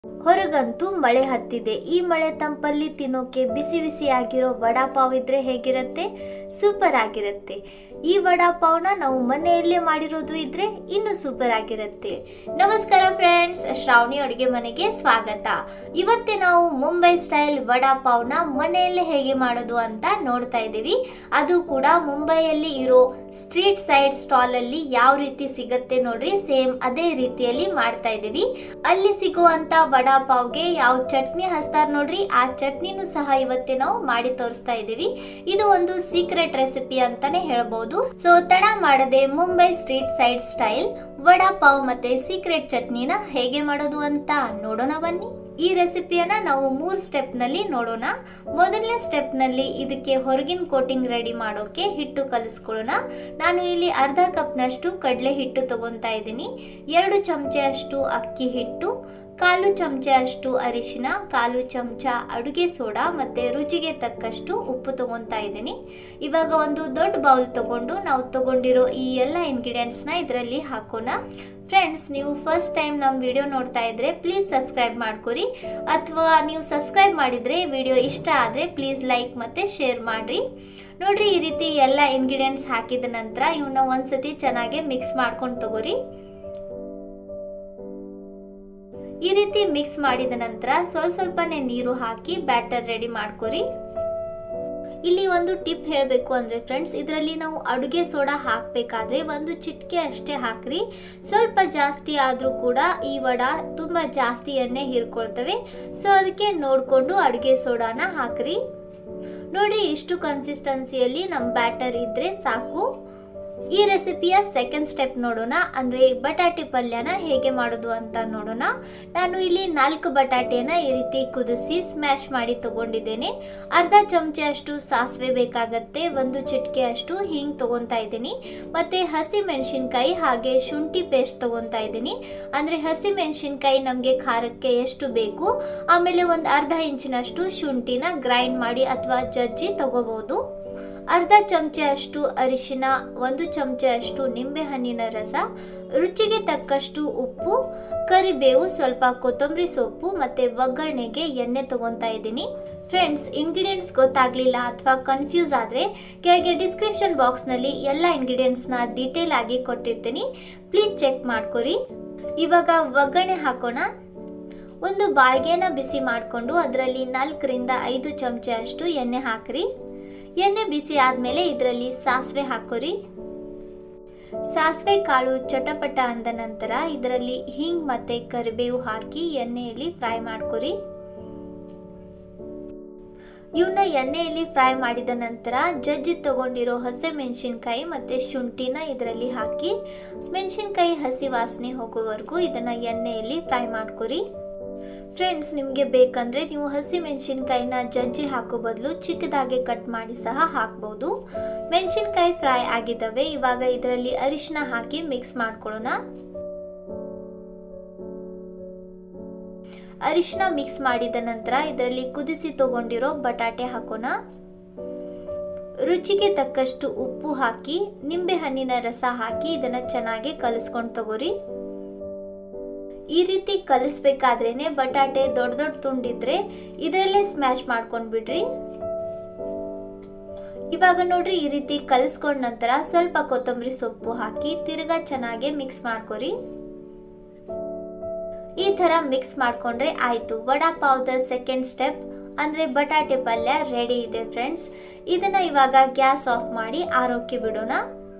ಹೊರಗಂತೂ ಮಳೆ ಹತ್ತಿದೆ. ಈ ಮಳೆ ತಂಪಲ್ಲಿ ತಿನ್ನೋಕೆ ಬಿಸಿ ಬಿಸಿಯಾಗಿರೋ ವಡಾ ಪಾವ್ ಇದ್ರೆ ಹೇಗಿರುತ್ತೆ? ಸೂಪರ್ ಆಗಿರುತ್ತೆ. ಈ ವಡಾ ಪಾವ್ನ ನಾವು ಮನೆಯಲ್ಲೇ ಮಾಡಿರೋದು ಇದ್ರೆ ಇನ್ನೂ ಸೂಪರ್ ಆಗಿರುತ್ತೆ. ನಮಸ್ಕಾರ ಫ್ರೆಂಡ್ಸ್, ಶ್ರಾವಣಿ ಅಡುಗೆ ಮನೆಗೆ ಸ್ವಾಗತ. ಇವತ್ತೇ ನಾವು ಮುಂಬೈ ಸ್ಟೈಲ್ ವಡಾ ಪಾವ್ನ ಮನೆಯಲ್ಲೇ ಹೇಗೆ ಮಾಡೋದು ಅಂತ ನೋಡ್ತಾ ಇದ್ದೀವಿ. ಅದು ಕೂಡ ಮುಂಬೈಯಲ್ಲಿ ಇರೋ ಸ್ಟ್ರೀಟ್ ಸೈಡ್ ಸ್ಟಾಲ್ ಅಲ್ಲಿ ಯಾವ ರೀತಿ ಸಿಗತ್ತೆ ನೋಡ್ರಿ, ಸೇಮ್ ಅದೇ ರೀತಿಯಲ್ಲಿ ಮಾಡ್ತಾ ಇದ್ದೀವಿ. ಅಲ್ಲಿ ಸಿಗುವಂತ ವಡಾ ಪಾವ್ಗೆ ಯಾವ ಚಟ್ನಿ ಹಚ್ತಾರ ನೋಡ್ರಿ, ಆ ಚಟ್ನಿನೂ ಸಹ ಇವತ್ತೇ ನಾವು ಮಾಡಿ ತೋರಿಸ್ತಾ ಇದ್ದೀವಿ. ಇದು ಒಂದು ಸೀಕ್ರೆಟ್ ರೆಸಿಪಿ ಅಂತಾನೆ ಹೇಳ್ಬಹುದು. ಸೊ ತಡ ಮಾಡದೆ Mumbai street side style vada pav ಮತ್ತೆ ಸೀಕ್ರೆಟ್ ಚಟ್ನಿನ ಹೇಗೆ ಮಾಡೋದು ಅಂತ ನೋಡೋಣ ಬನ್ನಿ. ಈ ರೆಸಿಪಿಯನ್ನ ನಾವು 3 ಸ್ಟೆಪ್ ನಲ್ಲಿ ನೋಡೋಣ. ಮೊದಲನೇ ಸ್ಟೆಪ್ ನಲ್ಲಿ ಇದಕ್ಕೆ ಹೊರಗಿನ ಕೋಟಿಂಗ್ ರೆಡಿ ಮಾಡೋಕೆ ಹಿಟ್ಟು ಕಲಿಸ್ಕೊಳ್ಳೋಣ. ನಾನು ಇಲ್ಲಿ ಅರ್ಧ ಕಪ್ ನಷ್ಟು ಕಡಲೆ ಹಿಟ್ಟು ತಗೊಂತಾ ಇದ್ದೀನಿ, 2 ಚಮಚ ಅಷ್ಟು ಅಕ್ಕಿ ಹಿಟ್ಟು, 1/4 ಚಮಚ ಅಷ್ಟು ಅರಿಶಿನ, 1/4 ಚಮಚ ಅಡುಗೆ ಸೋಡಾ ಮತ್ತೆ ರುಚಿಗೆ ತಕ್ಕಷ್ಟು ಉಪ್ಪು ತಗೊಂತಾ ಇದ್ದೀನಿ. ಇವಾಗ ಒಂದು ದೊಡ್ಡ ಬೌಲ್ ತಗೊಂಡು ನಾವು ತಗೊಂಡಿರೋ ಈ ಎಲ್ಲ ಇಂಗ್ರೀಡಿಯೆಂಟ್ಸ್ ನ ಇದರಲ್ಲಿ ಹಾಕೋಣ. ಫ್ರೆಂಡ್ಸ್, ನೀವು ಫಸ್ಟ್ ಟೈಮ್ ನಮ್ಮ ವಿಡಿಯೋ ನೋಡ್ತಾ ಇದ್ರೆ ಪ್ಲೀಸ್ ಸಬ್ಸ್ಕ್ರೈಬ್ ಮಾಡ್ಕೊರಿ, ಅಥವಾ ನೀವು ಸಬ್ಸ್ಕ್ರೈಬ್ ಮಾಡಿದ್ರೆ ವಿಡಿಯೋ ಇಷ್ಟ ಆದ್ರೆ ಪ್ಲೀಸ್ ಲೈಕ್ ಮತ್ತೆ ಶೇರ್ ಮಾಡ್ರಿ. ನೋಡ್ರಿ, ಈ ರೀತಿ ಎಲ್ಲ ಇಂಗ್ರೀಡಿಯೆಂಟ್ಸ್ ಹಾಕಿದ ನಂತರ ಇವನ್ನ ಒಂದ್ಸತಿ ಚೆನ್ನಾಗಿ ಮಿಕ್ಸ್ ಮಾಡ್ಕೊಂಡು ತಗೋರಿ. ಈ ರೀತಿ ಮಿಕ್ಸ್ ಮಾಡಿದ ನಂತರ ಸ್ವಲ್ಪನೇ ನೀರು ಹಾಕಿ ಬ್ಯಾಟರ್ ರೆಡಿ ಮಾಡ್ಕೊರಿ. ಇಲ್ಲಿ ಒಂದು ಟಿಪ್ ಹೇಳಬೇಕು ಅಂದ್ರೆ ಫ್ರೆಂಡ್ಸ್, ಇದರಲ್ಲಿ ನಾವು ಅಡುಗೆ ಸೋಡಾ ಹಾಕಬೇಕಾದ್ರೆ ಒಂದು ಚಿಟಿಕೆ ಅಷ್ಟೇ ಹಾಕ್ರಿ. ಸ್ವಲ್ಪ ಜಾಸ್ತಿ ಆದ್ರೂ ಕೂಡ ಈ ವಡಾ ತುಂಬಾ ಜಾಸ್ತಿ ಎಣ್ಣೆ ಹೀರ್ಕೊಳ್ತವೆ. ಸೊ ಅದಕ್ಕೆ ನೋಡ್ಕೊಂಡು ಅಡುಗೆ ಸೋಡಾನ ಹಾಕ್ರಿ. ನೋಡ್ರಿ, ಇಷ್ಟು ಕನ್ಸಿಸ್ಟೆನ್ಸಿಯಲ್ಲಿ ನಮ್ಮ ಬ್ಯಾಟರ್ ಇದ್ರೆ ಸಾಕು. ಈ ರೆಸಿಪಿಯ ಸೆಕೆಂಡ್ ಸ್ಟೆಪ್ ನೋಡೋಣ, ಅಂದ್ರೆ ಬಟಾಟೆ ಪಲ್ಯನ ಹೇಗೆ ಮಾಡೋದು ಅಂತ ನೋಡೋಣ. ನಾನು ಇಲ್ಲಿ 4 ಬಟಾಟೆನ ಈ ರೀತಿ ಕುದಿಸಿ ಸ್ಮ್ಯಾಶ್ ಮಾಡಿ ತಗೊಂಡಿದ್ದೇನೆ. ಅರ್ಧ ಚಮಚ ಅಷ್ಟು ಸಾಸಿವೆ ಬೇಕಾಗತ್ತೆ, 1 ಚಿಟಿಕೆ ಅಷ್ಟು ಹಿಂಗ್ ತಗೊಂತಾ ಇದ್ದೀನಿ, ಮತ್ತೆ ಹಸಿ ಮೆಣಸಿನ್ಕಾಯಿ ಹಾಗೆ ಶುಂಠಿ ಪೇಸ್ಟ್ ತಗೊಂತಾ ಇದ್ದೀನಿ. ಅಂದ್ರೆ ಹಸಿ ಮೆಣಸಿನ್ಕಾಯಿ ನಮ್ಗೆ ಖಾರಕ್ಕೆ ಎಷ್ಟು ಬೇಕು, ಆಮೇಲೆ ಒಂದು ಅರ್ಧ ಇಂಚಿನಷ್ಟು ಶುಂಠಿನ ಗ್ರೈಂಡ್ ಮಾಡಿ ಅಥವಾ ಜಜ್ಜಿ ತಗೋಬಹುದು. ಅರ್ಧ ಚಮಚ ಅಷ್ಟು ಅರಿಶಿನ, 1 ಚಮಚ ಅಷ್ಟು ನಿಂಬೆ ಹಣ್ಣಿನ ರಸ, ರುಚಿಗೆ ತಕ್ಕಷ್ಟು ಉಪ್ಪು, ಕರಿಬೇವು, ಸ್ವಲ್ಪ ಕೊತ್ತಂಬರಿ ಸೊಪ್ಪು ಮತ್ತೆ ಒಗ್ಗರಣೆಗೆ ಎಣ್ಣೆ ತಗೊಂತಾ ಇದ್ದೀನಿ. ಫ್ರೆಂಡ್ಸ್, ಇಂಗ್ರೀಡಿಯೆಂಟ್ಸ್ ಗೊತ್ತಾಗ್ಲಿಲ್ಲ ಅಥವಾ ಕನ್ಫ್ಯೂಸ್ ಆದ್ರೆ ಕೆಳಗೆ ಡಿಸ್ಕ್ರಿಪ್ಷನ್ ಬಾಕ್ಸ್ ನಲ್ಲಿ ಎಲ್ಲ ಇಂಗ್ರೀಡಿಯೆಂಟ್ಸ್ ನ ಡೀಟೇಲ್ ಆಗಿ ಕೊಟ್ಟಿರ್ತೀನಿ, ಪ್ಲೀಸ್ ಚೆಕ್ ಮಾಡ್ಕೊರಿ. ಇವಾಗ ಒಗ್ಗರಣೆ ಹಾಕೋಣ. ಒಂದು ಬಾಳ್ಗೆನ ಬಿಸಿ ಮಾಡಿಕೊಂಡು ಅದರಲ್ಲಿ 4 ರಿಂದ 5 ಚಮಚ ಅಷ್ಟು ಎಣ್ಣೆ ಹಾಕ್ರಿ. ಎಣ್ಣೆ ಬಿಸಿ ಆದ್ಮೇಲೆ ಇದರಲ್ಲಿ ಸಾಸಿವೆ ಹಾಕೋರಿ. ಸಾಸಿವೆ ಕಾಳು ಚಟಪಟ ಅಂದ ನಂತರ ಇದರಲ್ಲಿ ಹಿಂಗ್ ಮತ್ತೆ ಕರಿಬೇವು ಹಾಕಿ ಎಣ್ಣೆಯಲ್ಲಿ ಫ್ರೈ ಮಾಡ್ಕೊರಿ. ಇವನ್ನ ಎಣ್ಣೆಯಲ್ಲಿ ಫ್ರೈ ಮಾಡಿದ ನಂತರ ಜಜ್ಜಿ ತಗೊಂಡಿರೋ ಹಸಿ ಮೆಣಸಿನ್ಕಾಯಿ ಮತ್ತೆ ಶುಂಠಿನ ಇದರಲ್ಲಿ ಹಾಕಿ ಮೆಣಸಿನ್ಕಾಯಿ ಹಸಿ ವಾಸನೆ ಹೋಗೋವರೆಗೂ ಇದನ್ನ ಎಣ್ಣೆಯಲ್ಲಿ ಫ್ರೈ ಮಾಡ್ಕೊರಿ. ಫ್ರೆಂಡ್ಸ್, ನಿಮಗೆ ಬೇಕಂದ್ರೆ ನೀವು ಹಸಿ ಮೆಣಸಿನ್ಕಾಯಿನ ಜಜ್ಜಿ ಹಾಕೋ ಬದಲು ಚಿಕ್ಕದಾಗಿ ಕಟ್ ಮಾಡಿ ಸಹ ಹಾಕ್ಬಹುದು. ಮೆಣಸಿನ್ಕಾಯಿ ಫ್ರೈ ಆಗಿದ್ದಾವೆ. ಇವಾಗ ಇದರಲ್ಲಿ ಅರಿಶಿನ ಹಾಕಿ ಮಿಕ್ಸ್ ಮಾಡ್ಕೊಳ್ಳೋಣ. ಅರಿಶಿನ ಮಿಕ್ಸ್ ಮಾಡಿದ ನಂತರ ಇದರಲ್ಲಿ ಕುದಿಸಿ ತಗೊಂಡಿರೋ ಬಟಾಟೆ ಹಾಕೋಣ. ರುಚಿಗೆ ತಕ್ಕಷ್ಟು ಉಪ್ಪು ಹಾಕಿ ನಿಂಬೆ ಹಣ್ಣಿನ ರಸ ಹಾಕಿ ಇದನ್ನ ಚೆನ್ನಾಗಿ ಕಲಿಸ್ಕೊಂಡು ತಗೋರಿ. ಈ ರೀತಿ ಕಲಿಸ್ಬೇಕಾದ್ರೇನೆ ಬಟಾಟೆ ದೊಡ್ಡ ದೊಡ್ಡ ತುಂಡಿದ್ರೆ ಇದರಲ್ಲೇ ಸ್ಮ್ಯಾಶ್ ಮಾಡ್ಕೊಂಡ್ ಬಿಡ್ರಿ. ಇವಾಗ ನೋಡ್ರಿ, ಈ ರೀತಿ ಕಲಿಸ್ಕೊಂಡ ನಂತರ ಸ್ವಲ್ಪ ಕೊತ್ತಂಬರಿ ಸೊಪ್ಪು ಹಾಕಿ ತಿರ್ಗಾ ಚೆನ್ನಾಗಿ ಮಿಕ್ಸ್ ಮಾಡ್ಕೊರಿ. ಈ ತರ ಮಿಕ್ಸ್ ಮಾಡ್ಕೊಂಡ್ರೆ ಆಯ್ತು, ವಡಾ ಪಾವ್ದ ಸೆಕೆಂಡ್ ಸ್ಟೆಪ್ ಅಂದ್ರೆ ಬಟಾಟೆ ಪಲ್ಯ ರೆಡಿ ಇದೆ. ಫ್ರೆಂಡ್ಸ್, ಇದನ್ನ ಇವಾಗ ಗ್ಯಾಸ್ ಆಫ್ ಮಾಡಿ ಆರೋಕೆ ಬಿಡೋಣ.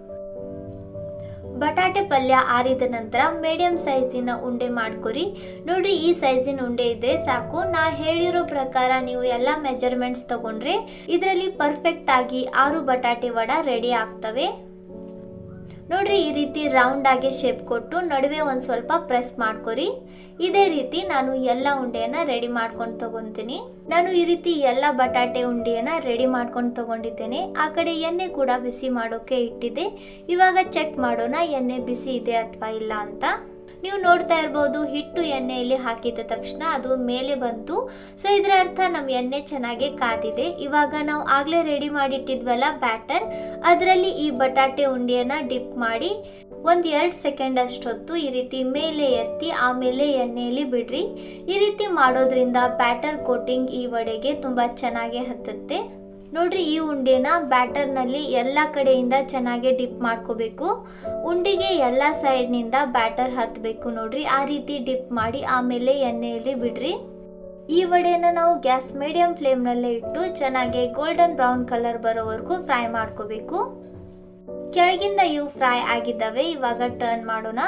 ಬಟಾಟೆ ಪಲ್ಯ ಆರಿದ ನಂತರ ಮೀಡಿಯಂ ಸೈಜಿನ ಉಂಡೆ ಮಾಡ್ಕೊರಿ. ನೋಡ್ರಿ, ಈ ಸೈಜಿನ ಉಂಡೆ ಇದ್ರೆ ಸಾಕು. ನಾ ಹೇಳಿರೋ ಪ್ರಕಾರ ನೀವು ಎಲ್ಲ ಮೆಜರ್ಮೆಂಟ್ಸ್ ತಗೊಂಡ್ರೆ ಇದರಲ್ಲಿ ಪರ್ಫೆಕ್ಟ್ ಆಗಿ 6 ಬಟಾಟೆ ವಡ ರೆಡಿ ಆಗ್ತವೆ. ನೋಡ್ರಿ, ಈ ರೀತಿ ರೌಂಡ್ ಆಗಿ ಶೇಪ್ ಕೊಟ್ಟು ನಡುವೆ ಒಂದ್ ಸ್ವಲ್ಪ ಪ್ರೆಸ್ ಮಾಡ್ಕೊರಿ. ಇದೇ ರೀತಿ ನಾನು ಎಲ್ಲ ಉಂಡೆಯನ್ನ ರೆಡಿ ಮಾಡ್ಕೊಂಡು ತಗೊಂತೀನಿ. ನಾನು ಈ ರೀತಿ ಎಲ್ಲ ಬಟಾಟೆ ಉಂಡೆಯನ್ನ ರೆಡಿ ಮಾಡ್ಕೊಂಡು ತಗೊಂಡಿದ್ದೇನೆ. ಆ ಕಡೆ ಎಣ್ಣೆ ಕೂಡ ಬಿಸಿ ಮಾಡೋಕೆ ಇಟ್ಟಿದ್ದೆ. ಇವಾಗ ಚೆಕ್ ಮಾಡೋಣ ಎಣ್ಣೆ ಬಿಸಿ ಇದೆ ಅಥವಾ ಇಲ್ಲ ಅಂತ. ನೀವು ನೋಡ್ತಾ ಇರಬಹುದು, ಹಿಟ್ಟು ಎಣ್ಣೆಯಲ್ಲಿ ಹಾಕಿದ ತಕ್ಷಣ ಅದು ಮೇಲೆ ಬಂತು. ಸೊ ಇದರ ಅರ್ಥ ನಮ್ಮ ಎಣ್ಣೆ ಚೆನ್ನಾಗಿ ಕಾದಿದೆ. ಇವಾಗ ನಾವು ಆಗ್ಲೇ ರೆಡಿ ಮಾಡಿ ಇಟ್ಟಿದ್ವಲ್ಲ ಬ್ಯಾಟರ್, ಅದರಲ್ಲಿ ಈ ಬಟಾಟೆ ಉಂಡೆಯನ್ನ ಡಿಪ್ ಮಾಡಿ ಒಂದು 2 ಸೆಕೆಂಡ್ ಅಷ್ಟೊತ್ತು ಈ ರೀತಿ ಮೇಲೆ ಎತ್ತಿ ಆಮೇಲೆ ಎಣ್ಣೆಯಲ್ಲಿ ಬಿಡ್ರಿ. ಈ ರೀತಿ ಮಾಡೋದ್ರಿಂದ ಬ್ಯಾಟರ್ ಕೋಟಿಂಗ್ ಈ ವಡೆಗೆ ತುಂಬಾ ಚೆನ್ನಾಗಿ ಹತ್ತುತ್ತೆ. ನೋಡ್ರಿ, ಈ ಉಂಡೆನ ಬ್ಯಾಟರ್ನಲ್ಲಿ ಎಲ್ಲ ಕಡೆಯಿಂದ ಚೆನ್ನಾಗಿ ಡಿಪ್ ಮಾಡ್ಕೋಬೇಕು. ಉಂಡೆಗೆ ಎಲ್ಲ ಸೈಡ್ನಿಂದ ಬ್ಯಾಟರ್ ಹತ್ತಬೇಕು. ನೋಡ್ರಿ, ಆ ರೀತಿ ಡಿಪ್ ಮಾಡಿ ಆಮೇಲೆ ಎಣ್ಣೆಯಲ್ಲಿ ಬಿಡ್ರಿ. ಈ ವಡೆನ ನಾವು ಗ್ಯಾಸ್ ಮೀಡಿಯಂ ಫ್ಲೇಮ್ನಲ್ಲೇ ಇಟ್ಟು ಚೆನ್ನಾಗಿ ಗೋಲ್ಡನ್ ಬ್ರೌನ್ ಕಲರ್ ಬರೋವರೆಗೂ ಫ್ರೈ ಮಾಡ್ಕೋಬೇಕು. ಕೆಳಗಿಂದ ಇವು ಫ್ರೈ ಆಗಿದ್ದಾವೆ. ಇವಾಗ ಟರ್ನ್ ಮಾಡೋಣ.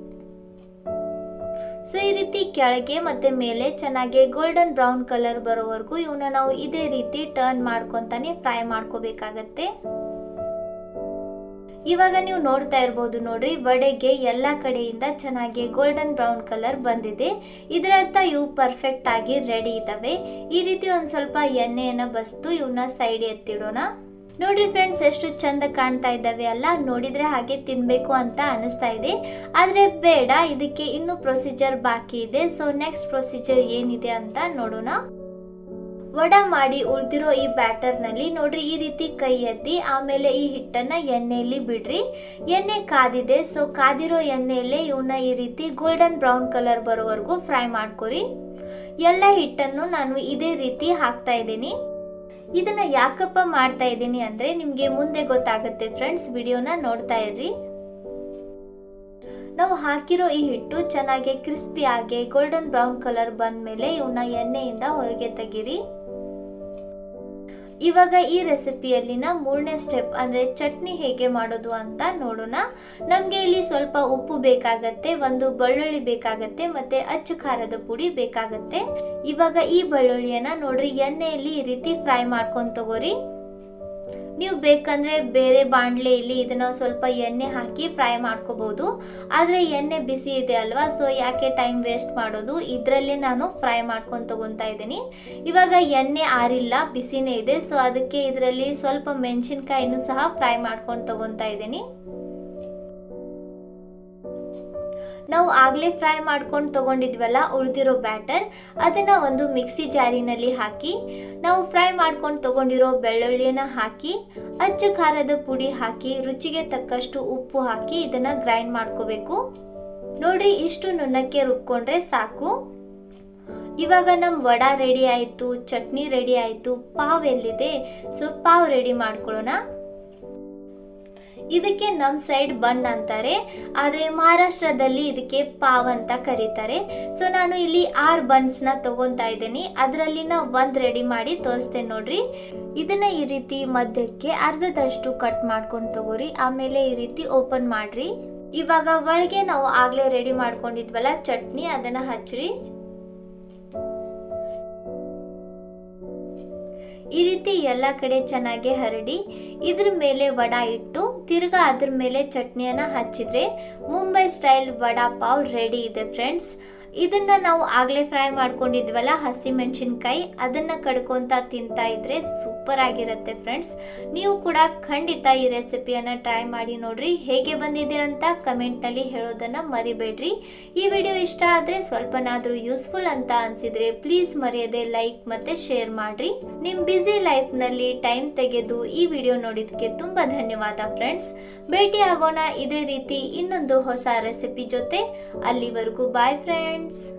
ಸೊ ಈ ರೀತಿ ಕೆಳಗೆ ಮತ್ತೆ ಮೇಲೆ ಚೆನ್ನಾಗಿ ಗೋಲ್ಡನ್ ಬ್ರೌನ್ ಕಲರ್ ಬರೋವರೆಗೂ ಇವನ್ನ ನಾವು ಇದೇ ರೀತಿ ಟರ್ನ್ ಮಾಡ್ಕೊಂತಾನೆ ಫ್ರೈ ಮಾಡ್ಕೋಬೇಕಾಗತ್ತೆ. ಇವಾಗ ನೀವು ನೋಡ್ತಾ ಇರ್ಬೋದು ನೋಡ್ರಿ, ವಡೆಗೆ ಎಲ್ಲ ಕಡೆಯಿಂದ ಚೆನ್ನಾಗಿ ಗೋಲ್ಡನ್ ಬ್ರೌನ್ ಕಲರ್ ಬಂದಿದೆ. ಇದರರ್ಥ ಇವು ಪರ್ಫೆಕ್ಟ್ ಆಗಿ ರೆಡಿ ಇದಾವೆ. ಈ ರೀತಿ ಒಂದ್ ಸ್ವಲ್ಪ ಎಣ್ಣೆಯನ್ನ ಬಸ್ತು ಇವನ್ನ ಸೈಡ್ ಎತ್ತಿಡೋಣ. ನೋಡ್ರಿ ಫ್ರೆಂಡ್ಸ್, ಎಷ್ಟು ಚಂದ ಕಾಣ್ತಾ ಇದ್ದಾವೆ ಅಲ್ಲ. ನೋಡಿದ್ರೆ ಹಾಗೆ ತಿನ್ಬೇಕು ಅಂತ ಅನಿಸ್ತಾ ಇದೆ, ಆದ್ರೆ ಬೇಡ, ಇದಕ್ಕೆ ಇನ್ನು ಪ್ರೊಸೀಜರ್ ಬಾಕಿ ಇದೆ. ಸೊ ನೆಕ್ಸ್ಟ್ ಪ್ರೊಸೀಜರ್ ಏನಿದೆ ಅಂತ ನೋಡೋಣ. ವಡ ಮಾಡಿ ಉಳಿದಿರೋ ಈ ಬ್ಯಾಟರ್ ನಲ್ಲಿ ನೋಡ್ರಿ, ಈ ರೀತಿ ಕೈ ಎತ್ತಿ ಆಮೇಲೆ ಈ ಹಿಟ್ಟನ್ನ ಎಣ್ಣೆಯಲ್ಲಿ ಬಿಡ್ರಿ. ಎಣ್ಣೆ ಕಾದಿದೆ. ಸೊ ಕಾದಿರೋ ಎಣ್ಣೆಯಲ್ಲೇ ಇವನ್ನ ಈ ರೀತಿ ಗೋಲ್ಡನ್ ಬ್ರೌನ್ ಕಲರ್ ಬರೋವರೆಗೂ ಫ್ರೈ ಮಾಡ್ಕೊರಿ. ಎಲ್ಲ ಹಿಟ್ಟನ್ನು ನಾನು ಇದೇ ರೀತಿ ಹಾಕ್ತಾ ಇದ್ದೀನಿ. ಇದನ್ನ ಯಾಕಪ್ಪ ಮಾಡ್ತಾ ಇದ್ದೀನಿ ಅಂದ್ರೆ ನಿಮ್ಗೆ ಮುಂದೆ ಗೊತ್ತಾಗುತ್ತೆ ಫ್ರೆಂಡ್ಸ್, ವಿಡಿಯೋನ ನೋಡ್ತಾ ಇರ್ರಿ. ನಾವು ಹಾಕಿರೋ ಈ ಹಿಟ್ಟು ಚೆನ್ನಾಗಿ ಕ್ರಿಸ್ಪಿ ಆಗಿ ಗೋಲ್ಡನ್ ಬ್ರೌನ್ ಕಲರ್ ಬಂದ್ಮೇಲೆ ಇವನ್ನ ಎಣ್ಣೆಯಿಂದ ಹೊರಗೆ ತೆಗಿರಿ. ಇವಾಗ ಈ ರೆಸಿಪಿಯಲ್ಲಿನ 3ನೇ ಸ್ಟೆಪ್ ಅಂದ್ರೆ ಚಟ್ನಿ ಹೇಗೆ ಮಾಡೋದು ಅಂತ ನೋಡೋಣ. ನಮ್ಗೆ ಇಲ್ಲಿ ಸ್ವಲ್ಪ ಉಪ್ಪು ಬೇಕಾಗತ್ತೆ, ಒಂದು ಬೆಳ್ಳುಳ್ಳಿ ಬೇಕಾಗತ್ತೆ, ಮತ್ತೆ ಅಚ್ಚ ಖಾರದ ಪುಡಿ ಬೇಕಾಗತ್ತೆ. ಇವಾಗ ಈ ಬೆಳ್ಳುಳ್ಳಿಯನ್ನ ನೋಡ್ರಿ ಎಣ್ಣೆಯಲ್ಲಿ ಈ ರೀತಿ ಫ್ರೈ ಮಾಡ್ಕೊಂಡ್ ತಗೋರಿ. ನೀವು ಬೇಕಂದ್ರೆ ಬೇರೆ ಬಾಣಲೆಯಲ್ಲಿ ಇದನ್ನ ಸ್ವಲ್ಪ ಎಣ್ಣೆ ಹಾಕಿ ಫ್ರೈ ಮಾಡ್ಕೋಬಹುದು, ಆದ್ರೆ ಎಣ್ಣೆ ಬಿಸಿ ಇದೆ ಅಲ್ವಾ, ಸೊ ಯಾಕೆ ಟೈಮ್ ವೇಸ್ಟ್ ಮಾಡೋದು, ಇದ್ರಲ್ಲೇ ನಾನು ಫ್ರೈ ಮಾಡ್ಕೊಂಡು ತಗೊಂತಾ ಇದ್ದೀನಿ. ಇವಾಗ ಎಣ್ಣೆ ಆರಿಲ್ಲ, ಬಿಸಿನೇ ಇದೆ. ಸೊ ಅದಕ್ಕೆ ಇದರಲ್ಲಿ ಸ್ವಲ್ಪ ಮೆಣಸಿನಕಾಯಿನೂ ಸಹ ಫ್ರೈ ಮಾಡ್ಕೊಂಡು ತಗೊಂತಾ ಇದ್ದೀನಿ. ನಾವು ಆಗ್ಲೇ ಫ್ರೈ ಮಾಡ್ಕೊಂಡು ತಗೊಂಡಿದ್ವಲ್ಲ ಉಳಿದಿರೋ ಬ್ಯಾಟರ್, ಅದನ್ನ ಒಂದು ಮಿಕ್ಸಿ ಜಾರಿನಲ್ಲಿ ಹಾಕಿ ನಾವು ಫ್ರೈ ಮಾಡ್ಕೊಂಡು ತಗೊಂಡಿರೋ ಬೆಳ್ಳುಳ್ಳಿಯನ್ನ ಹಾಕಿ ಅಚ್ಚ ಖಾರದ ಪುಡಿ ಹಾಕಿ ರುಚಿಗೆ ತಕ್ಕಷ್ಟು ಉಪ್ಪು ಹಾಕಿ ಇದನ್ನ ಗ್ರೈಂಡ್ ಮಾಡ್ಕೋಬೇಕು. ನೋಡ್ರಿ, ಇಷ್ಟು ನುಣ್ಣಕ್ಕೆ ರುಬ್ಕೊಂಡ್ರೆ ಸಾಕು. ಇವಾಗ ನಮ್ ವಡ ರೆಡಿ ಆಯ್ತು, ಚಟ್ನಿ ರೆಡಿ ಆಯ್ತು. ಪಾವ್ ಎಲ್ಲಿದೆ? ಸೊ ಪಾವ್ ರೆಡಿ ಮಾಡ್ಕೊಳ್ಳೋಣ. ಇದಕ್ಕೆ ನಮ್ ಸೈಡ್ ಬನ್ ಅಂತಾರೆ, ಆದ್ರೆ ಮಹಾರಾಷ್ಟ್ರದಲ್ಲಿ ಇದಕ್ಕೆ ಪಾವ್ ಅಂತ ಕರೀತಾರೆ. ಸೊ ನಾನು ಇಲ್ಲಿ 6 ಬನ್ಸ್ ನ ತಗೊಂತಾ ಇದ್ದೀನಿ. ಅದರಲ್ಲಿನ ಒಂದ್ ರೆಡಿ ಮಾಡಿ ತೋರಿಸ್ತೇನೆ ನೋಡ್ರಿ. ಇದನ್ನ ಈ ರೀತಿ ಮಧ್ಯಕ್ಕೆ ಅರ್ಧದಷ್ಟು ಕಟ್ ಮಾಡ್ಕೊಂಡು ತಗೋರಿ. ಆಮೇಲೆ ಈ ರೀತಿ ಓಪನ್ ಮಾಡ್ರಿ. ಇವಾಗ ಒಳಗೆ ನಾವು ಆಗ್ಲೇ ರೆಡಿ ಮಾಡ್ಕೊಂಡಿದ್ವಲ್ಲ ಚಟ್ನಿ, ಅದನ್ನ ಹಚ್ಚ್ರಿ. ಈ ರೀತಿ ಎಲ್ಲ ಕಡೆ ಚೆನ್ನಾಗಿ ಹರಡಿ ಇದ್ರ ಮೇಲೆ ವಡ ಇಟ್ಟು ತಿರ್ಗಾ ಅದ್ರ ಮೇಲೆ ಚಟ್ನಿಯನ್ನ ಹಚ್ಚಿದ್ರೆ ಮುಂಬೈ ಸ್ಟೈಲ್ ವಡಾ ಪಾವ್ ರೆಡಿ ಇದೆ ಫ್ರೆಂಡ್ಸ್. ಇದನ್ನ ನಾವು ಆಗ್ಲೇ ಫ್ರೈ ಮಾಡ್ಕೊಂಡಿದ್ವಲ್ಲ ಹಸಿ ಮೆಣಸಿನಕಾಯಿ, ಅದನ್ನ ಕಡ್ಕೊಂತ ತಿಂತಾ ಇದ್ರೆ ಸೂಪರ್ ಆಗಿರುತ್ತೆ ಫ್ರೆಂಡ್ಸ್. ನೀವು ಕೂಡ ಖಂಡಿತ ಈ ರೆಸಿಪಿಯನ್ನ ಟ್ರೈ ಮಾಡಿ ನೋಡ್ರಿ. ಹೇಗೆ ಬಂದಿದೆ ಅಂತ ಕಮೆಂಟ್ ನಲ್ಲಿ ಹೇಳೋದನ್ನ ಮರಿಬೇಡ್ರಿ. ಈ ವಿಡಿಯೋ ಇಷ್ಟ ಆದ್ರೆ ಸ್ವಲ್ಪನಾದ್ರೂ ಯೂಸ್ಫುಲ್ ಅಂತ ಅನ್ಸಿದ್ರೆ ಪ್ಲೀಸ್ ಮರೆಯದೆ ಲೈಕ್ ಮತ್ತೆ ಶೇರ್ ಮಾಡ್ರಿ. ನಿಮ್ ಬ್ಯುಸಿ ಲೈಫ್ ನಲ್ಲಿ ಟೈಮ್ ತೆಗೆದು ಈ ವಿಡಿಯೋ ನೋಡಿದಕ್ಕೆ ತುಂಬಾ ಧನ್ಯವಾದ ಫ್ರೆಂಡ್ಸ್. ಭೇಟಿ ಆಗೋಣ ಇದೇ ರೀತಿ ಇನ್ನೊಂದು ಹೊಸ ರೆಸಿಪಿ ಜೊತೆ. ಅಲ್ಲಿವರೆಗೂ ಬಾಯ್ ಫ್ರೆಂಡ್ಸ್.